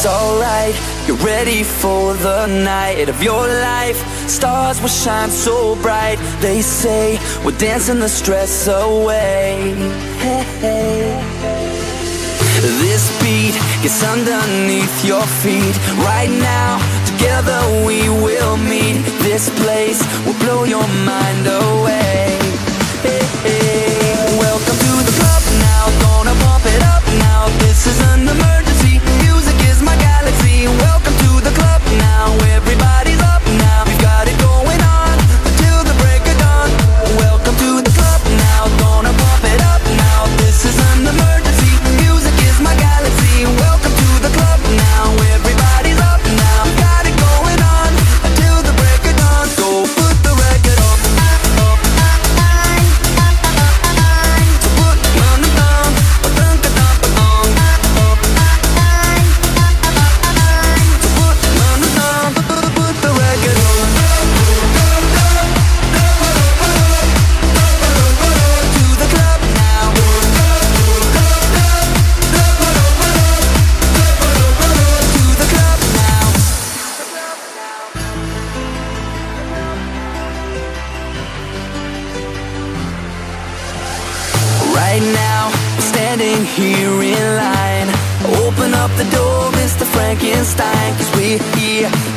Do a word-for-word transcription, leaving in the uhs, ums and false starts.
it's alright. You're ready for the night of your life. Stars will shine so bright. They say we're dancing the stress away. Hey, hey. This beat gets underneath your feet. Right now, together we will meet. This place will blow your mind away. Hey, hey. Welcome to the club now, gonna pump it up now. This is an emergency, music is my galaxy. Welcome to the club now, everybody's up now. We've got it going on until the break of dawn. Welcome to the club now, gonna pump it up now. This is an emergency, music is my galaxy. Welcome to the club now, everybody's up now. We've got it going on until the break of dawn. So put the record up, up, so put on the thumb, a thunk a thump a thong, up, so put on the thumb, put, put the record up. To the club now. To the club now. Right now, we're standing here in line. Open up the door, Mister Frankenstein, 'cause we're here